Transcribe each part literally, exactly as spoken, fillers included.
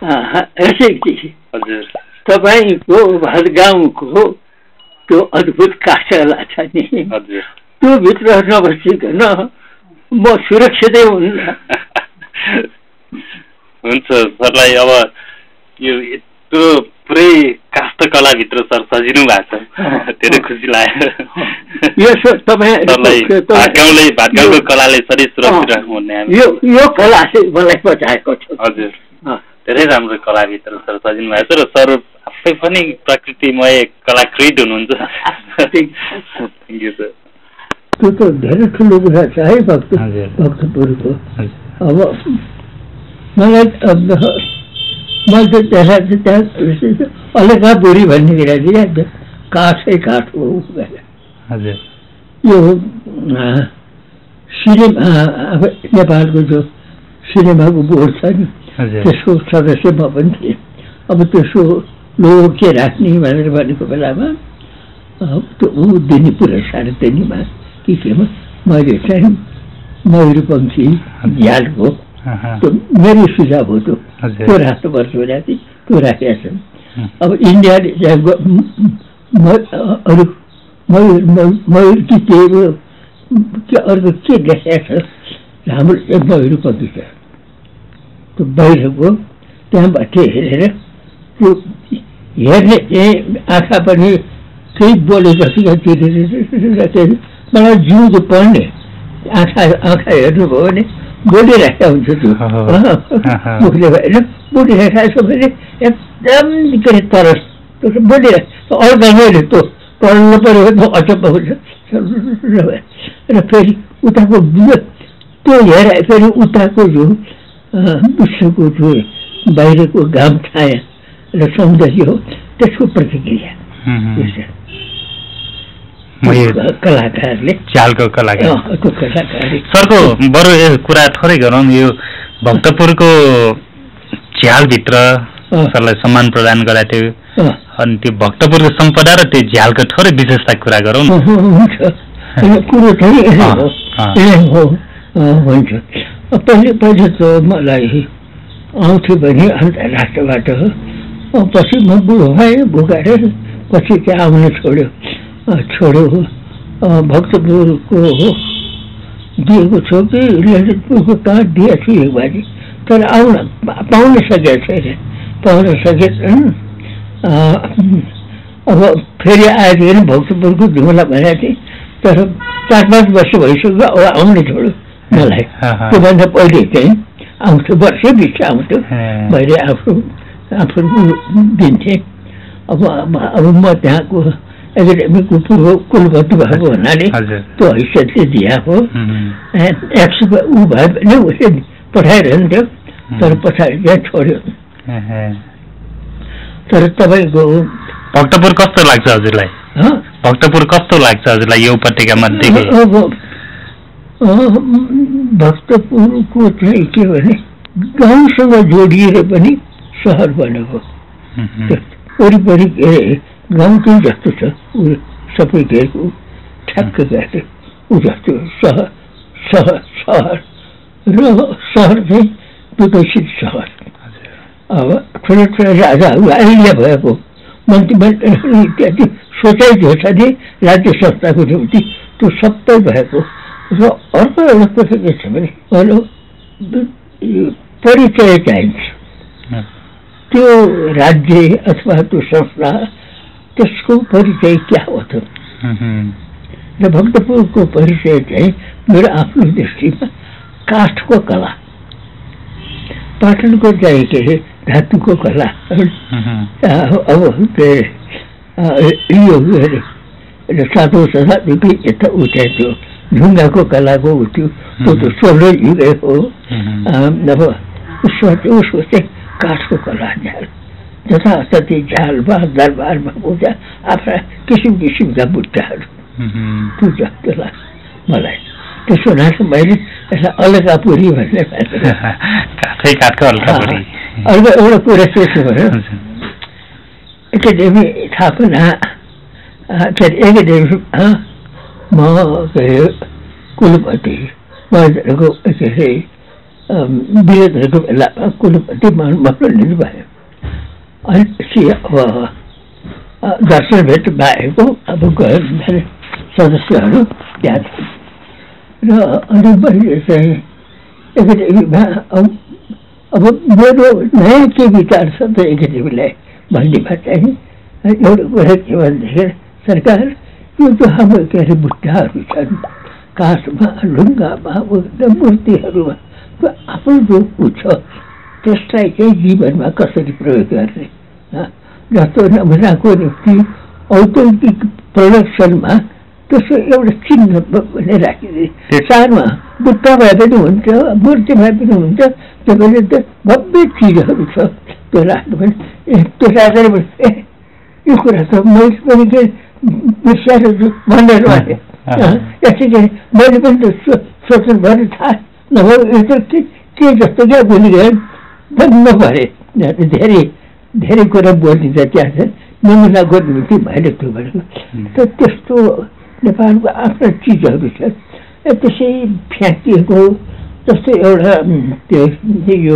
रसिकजी तपाईँको भदगाउँको त्यो अद्भुत काठकला छ नि त्यो भित्र नबसिकन म सुरक्षितै हुन्न। हुन्छ सरलाई अब यो यत्रो पुरै काष्ठकलाभित्र सर सजिनु भएको छ, धेरै खुसी लाग्यो। भाटगाउँको कलाले सधैँ सुरक्षित राख्नु भन्ने यो कला चाहिँ मलाई बचाएको छ। हजुर धेरै राम्रो कलाभित्र सर सजिनु भएको छ र सर आफै पनि प्रकृतिमय कलाकृत हुनुहुन्छ। Thank you sir. त्यो त धेरै ठुलो कुरा छ है भक्त भक्तपुरको। अब मलाई मैले त त्यसलाई चाहिँ त्यहाँ अलगा बुढी भन्ने कुरा दिइहाल्छ, काठै काठ हो हजुर। यो सिनेमा अब नेपालको जो सिनेमाको बोर्ड छ नि त्यसको सदस्य म पनि थिएँ। अब त्यसको लोगो के राख्ने भनेर भनेको बेलामा त्यो ऊ दिने पुरस्कार दिनेमा के केमा मैले चाहिँ मयूरपङ्खी झ्यालको त्यो मेरो सुझाव हो, त्यो त्यो राख्नुपर्छ भनेको थिएँ, त्यो राखेका छन्। अब इन्डियाले अरू मयूर मयूर कि के अर्को के देखाएको छ हाम्रो चाहिँ मयूरपङ्खी छ त्यो बाहिरको, त्यहाँबाट हेरेर त्यो हेर्ने चाहिँ आँखा पनि केही बोलेपछि चाहिँ मलाई जिउँदो पढ्ने आँखा आँखा हेर्नुभयो भने बोलिरहेका हुन्छ त्यो मुखले भएन बोलिरहेको छ भने एकदम के अरे तरस बोलिरहेको अर्को मैले त्यो पढ्नु पऱ्यो भने अचम्म हुन्छ। र फेरि उताको त्यो हेर फेरि उताको जो विश्वको जो बाहिरको घाम छाया र सौन्दर्य हो त्यसको प्रतिक्रिया कलाकारले झ्यालको कलाकार सरको बरु यो कुरा थोरै गरौँ। यो भक्तपुरको झ्यालभित्र सरलाई सम्मान प्रदान गराएको थियो, अनि त्यो भक्तपुरको सम्पदा र त्यो झ्यालको थोरै विशेषता कुरा गरौँ। कुरो चाहिँ हुन्छ पहिले पहिले त मलाई आउँथ्यो भने अन्तर्राष्ट्रबाट, पछि म बुढो भएँ भुगाएर पछि चाहिँ आउन छोड्यो छोड्यो भक्तपुरको दिएको छ कि ललितपुरको कहाँ दिएको छु एक बाजी, तर आउन पाउन सकेको छैन पाउन सकेन। अब फेरि आएको होइन भक्तपुरको धुमला भनेको थिएँ, तर चार पाँच वर्ष भइसक्यो अब आउन छोड्यो मलाई। त्योभन्दा पहिले चाहिँ आउँथ्यो, वर्षै बिच आउँथ्यो, मैले आफू आफू दिन्थेँ। अब अब म त्यहाँको एकाडेमीको पूर्व कुलपति भएको हुनाले त्यो हैसियतले दिएको एक सय ऊ भए पनि उसले पठाइरहन्थ्यो, तर पठाइ त्यहाँ छोड्यो। तर तपाईँको भक्तपुर कस्तो लाग्छ हजुरलाई? भक्तपुर कस्तो लाग्छ हजुरलाई यो उपत्यका मध्ये? भक्तपुरको चाहिँ के भने गाउँसँग जोडिएर पनि सहर बनेको, वरिपरि के अरे गाउँ चाहिँ जस्तो छ ऊ सबै के ठ्याक्क गएको ऊ जस्तो सहर सहर सहर र सहर चाहिँ विकसित सहर। अब ठुलो ठुलो राजाहरू अहिले भएको मन्त्रीमण्डल इत्यादि सोचाइ जो छ नि राज्य संस्थाको निम्ति त्यो सबै भएको। र अर्को एउटा कुरा के छ भने हेलो परिचय चाहिन्छ, त्यो राज्य अथवा त्यो संस्था त्यसको परिचय क्या हो त? र भक्तपुरको परिचय चाहिँ मेरो आफ्नो दृष्टिमा काठको कला, पाटनको चाहिँ के अरे धातुको कला, अब यो सातौँ शताब्दीको यता उठ्या त्यो ढुङ्गाको कलाको उठ्यो त्यो त सोह्र युगै हो। अब उसमा चाहिँ उसको चाहिँ काठको कला झ्याल जताततै झ्यालमा दरबारमा पूजा आफ्ना किसिम किसिमका बुट्टाहरू त्यो जस्तो लाग्छ मलाई। त्यसो हुनाले मैले यसलाई अलगापुरी भन्ने अर्को एउटा कुरा के छ भने एकाडेमी स्थापना के अरे एकाडेमीमा म के अरे कुलपति महेन्द्रको के अरे विरोधहरूको बेलामा कुनैपट्टि मनबाट लिनु भयो। अनि अब दर्शन भेट भएको अब गयो भने सदस्यहरू त्यहाँ र अनि मैले चाहिँ एकाडेमीमा अब मेरो नयाँ के विचार छ त एकाडेमीलाई भन्नेमा चाहिँ एउटा कुरा के भनेदेखि सरकार यो जो हाम्रो के अरे बुट्टाहरू छन् काठमा ढुङ्गामा मूर्तिहरूमा त्यो आफ्नो जो ऊ छ त्यसलाई चाहिँ जीवनमा कसरी प्रयोग गर्ने जस्तो नमुनाको निम्ति औद्योगिक प्रोडक्सनमा त्यसको एउटा चिन्ह भने राखिदिए सानो बुट्टा भए पनि हुन्छ मूर्ति भए पनि हुन्छ तपाईँले त भव्य चिजहरू छ त्यो राख्नु पनि त्यो राखेर ए यो कुरा त मैले पनि के बिर्साएर भनेर भने यसरी मैले पनि त सोच्नु भने थाहा नभए यो त के के जस्तो क्या भुलिगयो भन्नु पऱ्यो धेरै धेरै कुरा बोलिन्छ त्यहाँ चाहिँ नमुनाको निम्ति मैले त्यो भनेको त त्यस्तो नेपालको आफ्ना चिजहरू छ त्यसै फ्याँकिएको जस्तै एउटा त्यो यो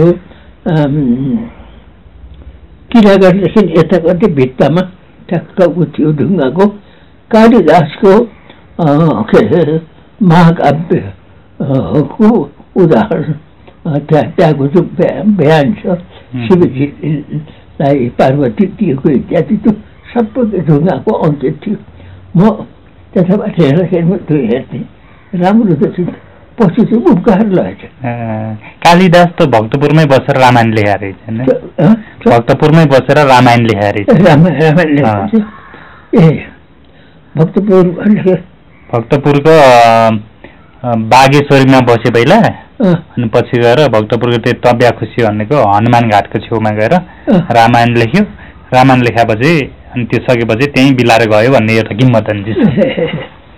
किरागढदेखि यता कति भित्तामा ठ्याक्क उ थियो ढुङ्गाको कालिदासको के अरे महाकाव्यको उदाहरण त्यहाँ त्यहाँको जो बयान छ शिवजीलाई पार्वती दिएको इत्यादि त्यो सबै ढुङ्गाको अन्त्य थियो। म त्यताबाट हेर्दाखेरि त्यो हेर्थेँ राम्रो त थियो पछि चाहिँ उपकार लगेछ। कालिदास त भक्तपुरमै बसेर रामायण लेखाएर भक्तपुरमै बसेर रामायण लेखाएर रामायण रामायण लेखेको ए भक्तपुर भक्तपुरको बागेश्वरीमा बसे पहिला अनि पछि गएर भक्तपुरको त्यो तब्या खुसी भनेको हनुमान घाटको छेउमा गएर रामायण लेख्यो। रामायण लेखापछि अनि त्यो सकेपछि त्यहीँ बिलाएर गयो भन्ने एउटा किम्वदन्ती छ।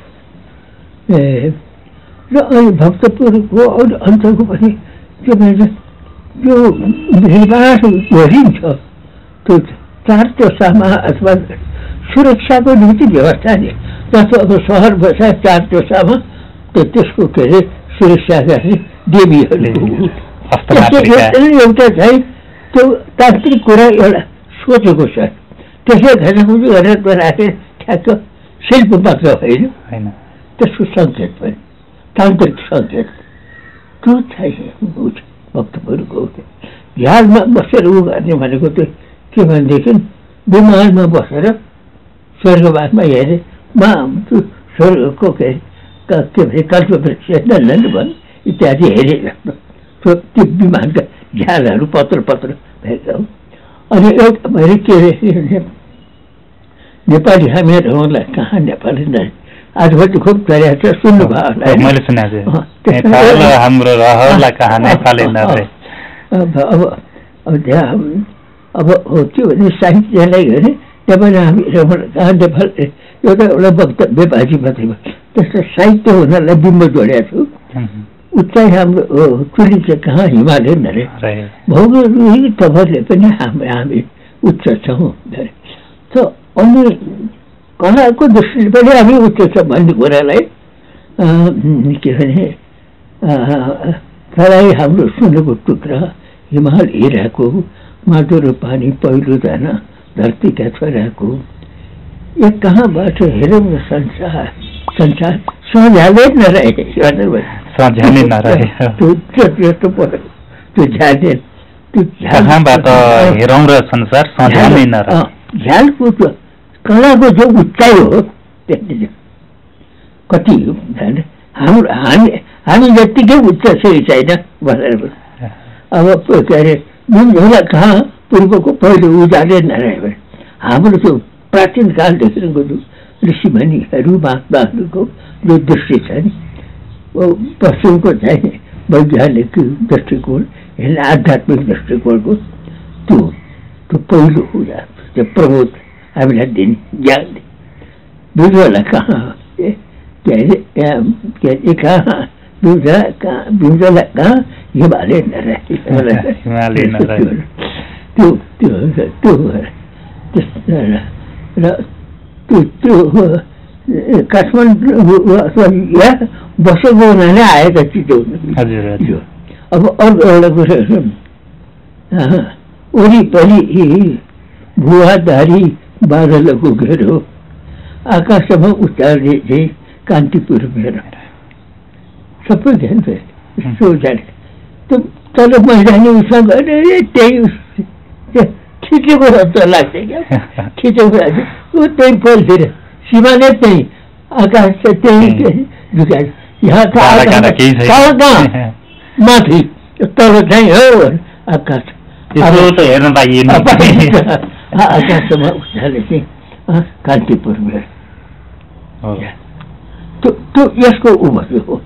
र अनि भक्तपुरको अरू अन्तको पनि के भन्छ जो निर्माण गरिन्छ त्यो चार टोसामा अथवा सुरक्षाको निम्ति व्यवस्था नि जस्तो अब सहर बसा चार टोसामा त्यो त्यसको के अरे सुरक्षा गर्ने देवीहरू एउटा चाहिँ त्यो तान्त्रिक कुरा एउटा सोचेको छ त्यसै घरमुजी गरेर राखेर ठ्याक्क शिल्प मात्र होइन त्यसको सङ्केत पनि तान्त्रिक सङ्केत त्यो चाहिँ भक्तपुरको झ्यालमा बसेर उ गर्ने भनेको त्यो के भनेदेखि विमानमा बसेर स्वर्गवासमा हेरेँ मा त्यो स्वर्गको के के भन्छ कल्पवृक्ष नन्दन वन इत्यादि हेरेँ जस्तो त्यो विमानका झ्यालहरू पत्र पत्र भएका हो। अनि एउटा मैले के अरे नेपाली हामीहरूलाई कहाँ नेपाली नै आजभोलि खुब गरेको छ सुन्नु भयो मैले सुनेको छु हाम्रो रहला कहाँ नेपाली नरे अब अब त्यहाँ अब हो त्यो भने साहित्यलाई हेरे नेपाली हामी कहाँ नेपाल एउटा एउटा वक्तव्य बाजी मात्रै भयो त्यस्तो साहित्य हुनलाई बिम्ब जोडेको छु उचाइ हाम्रो चुली चाहिँ कहाँ हिमालय नरे भौगोलिक तपाईँहरूले पनि हामी हामी उच्च छौँ त अनि कलाको दृष्टिले पनि हामी उच्च छ भन्ने कुरालाई के भने तराई हाम्रो सुनको टुक्रा हिमाल हेराको माटो पानी पहिलो जान धरतीका छोराको यो कहाँबाट हेरौँ न संसार संसार सझ्यालै नरहे सझ्यालै नरहे त्यो त्यस्तो पऱ्यो त्यो झ्याले त्यो कहाँबाट हेरौँ र संसार सझ्यालै नरहे झ्यालको त्यो कलाको जो उचाइ हो त्यति कति हाम्रो हामी हामी जत्तिकै उच्च सही छैन भनेर अब के अरे जुन कहाँ पूर्वको पहिलो उजाले नरह्यो भने हाम्रो त्यो प्राचीन कालदेखिको जो ऋषिमुनिहरू महात्माहरूको जो दृष्टि छ नि पश्चिमको चाहिँ वैज्ञानिक दृष्टिकोण होइन आध्यात्मिक दृष्टिकोणको त्यो त्यो पहिलो कुरा त्यो प्रबोध हामीलाई दिने ज्ञान बुझ्नुलाई कहाँ के अरे के अरे कहाँ बुझ्दा कहाँ बुझ्नुलाई कहाँ हिमालय नरहे त्यो त्यो त्यो र त्यो त्यो काठमाडौँ अथवा यहाँ बसेको हुनाले आएका चिज अब अर्को एउटा कुरा वरिपरि भुवाधारी बादलको घेरो आकाशमा उचाल्ने चाहिँ कान्तिपुर मेरो सबै ध्यान यस्तो जाने तर मैदानी उसमा गएर त्यही खिचेको जस्तो लाग्छ क्या खिचेको लाग्छ ऊ त्यही पल्तिर सिमाने त्यही आकाश चाहिँ त्यही झुका यहाँ कहाँ माथि तल चाहिँ हो आकाश हेर्न पाइएन आकाशमा उचाले चाहिँ कान्तिपुर मेरो त्यो यसको ऊ भयो हो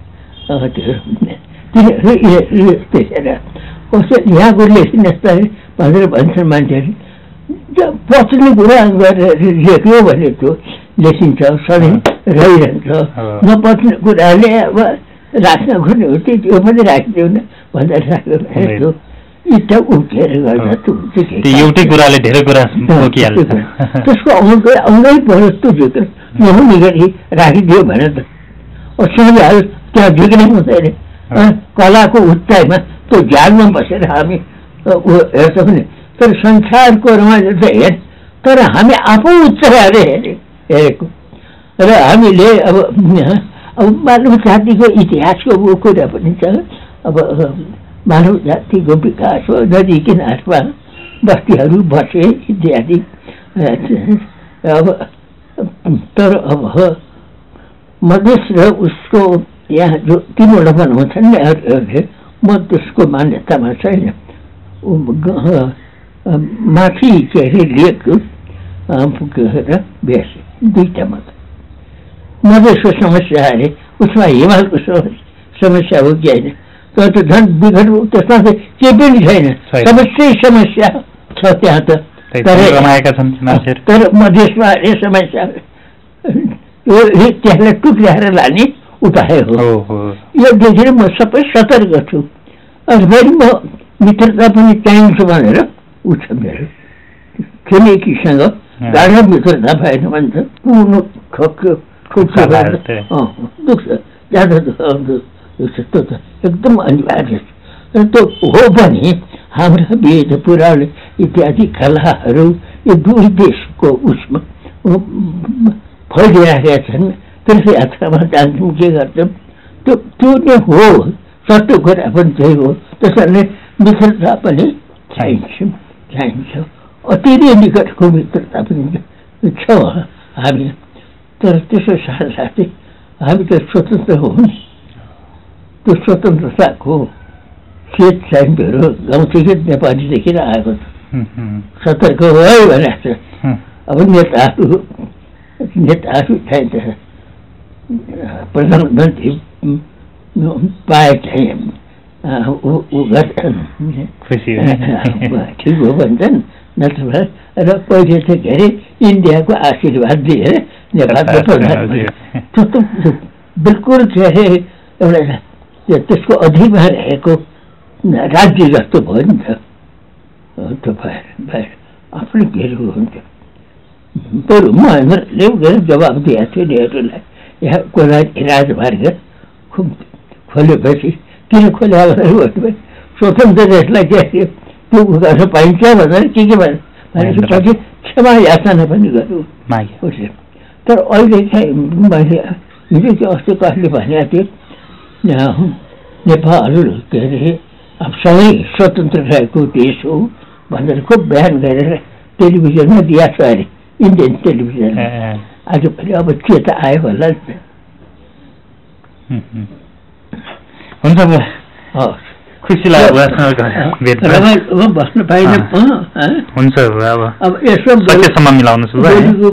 तिनीहरू त्यसरी कसै यहाँको लेखिनस् भनेर भन्छन् मान्छेहरू पछिल्लो कुरा गरेर लेख्यो भने त्यो लेखिन्छ सधैँ रहिरहन्छ नपच्ने कुराले अब राख्न खोज्ने हो त्यो पनि राखिदिउँ न भनेर राख्यो भने त्यो इच्छा उठेर गर्दा एउटै कुराले धेरै कुरा त्यसको आउँदै आउँदै पर्यो त्यो झुकेर नहुने गरी राखिदियो भने त सधैँ त्यहाँ झुक्ने हुँदैन कलाको उचाइमा त्यो झ्यालमा बसेर हामी हेर्छौँ भने तर संसारको रमाइलो त हेर तर हामी आफू उचाइहाले हेरे हेरेको र हामीले अब अब मानव जातिको इतिहासको कुरा पनि छ अब मानव जातिको विकास हो नदी किनारमा बस्तीहरू बसे इत्यादि अब तर अब मधेस र उसको यहाँ जो तिनवटा बनाउँछन् नि म त्यसको मान्यतामा छैन माथि के अरे लेखको पुगेर बेस दुईवटा मात्र मधेसको समस्या अरे उसमा हिमालको समस्या हो कि होइन तर त झन् विघट त्यसमा चाहिँ केही पनि छैन समस्या समस्या छ त्यहाँ त तर मधेसमा अरे समस्या त्यसलाई टुक्राएर लाने उपाय हो यो देखेर म सबै सतर्क छु अनि फेरि म मित्रता पनि चाहिन्छ भनेर उठ मेरो छिमेकीसँग गाढा मित्रता भएन भने त पुग्नु ठोक्यो दुख्छ ज्यादा दुख्छ त्यो त एकदम अनिवार्य छ र त्यो हो भने हाम्रा वेद पुराण इत्यादि कलाहरू यो दुई देशको उसमा फैलिरहेका छन् तीर्थयात्रामा जान्छौँ के गर्छौँ त्यो त्यो नै हो सत्य कुरा पनि त्यही हो त्यसैले मित्रता पनि चाहिन्छ चाहिन्छ अति नै निकटको मित्रता पनि छ हामी तर त्यसो साथसाथै हामी त स्वतन्त्र हो नि त्यो स्वतन्त्रताको खेत चाहिँ मेरो गाउँदेखि नेपालीदेखि आएको छ सतर्क हो है भनेको छ अब नेताहरू नेताहरू चाहिन्छ प्रधानमन्त्री पाए चाहिँ ठिक हो भन्छन् नत्र र पहिले चाहिँ के अरे इन्डियाको आशीर्वाद लिएर नेपालको प्रधानमन्त्री त्यो त बिल्कुल के अरे एउटा त्यसको अधीनमा रहेको राज्य जस्तो भयो नि त त्यो भएर भएर आफ्नो घेरो हुन्थ्यो बरु महेन्द्रले गएर जवाब दिएको थियो नेहरूलाई यहाँको राजमार्ग खुब खोलेपछि किन खोल्या भनेर स्वतन्त्र देशलाई के अरे त्यो गर्न पाइन्छ भनेर के के भनेपछि क्षमा याचना पनि गर्यो तर अहिले चाहिँ मैले हिजो चाहिँ अस्ति कसले भनेको थियो नेपाल के अरे अब सबै स्वतन्त्र रहेको देश हो भनेर खुब बयान गरेर टेलिभिजनमा दिएको छ अरे इन्डियन टेलिभिजन आज पनि अब के त आयो होला हुन्छ खुसी लाग्यो बस्नु पाइन हुन्छ अब अब यसो सकेसम्म मिलाउनुहोस्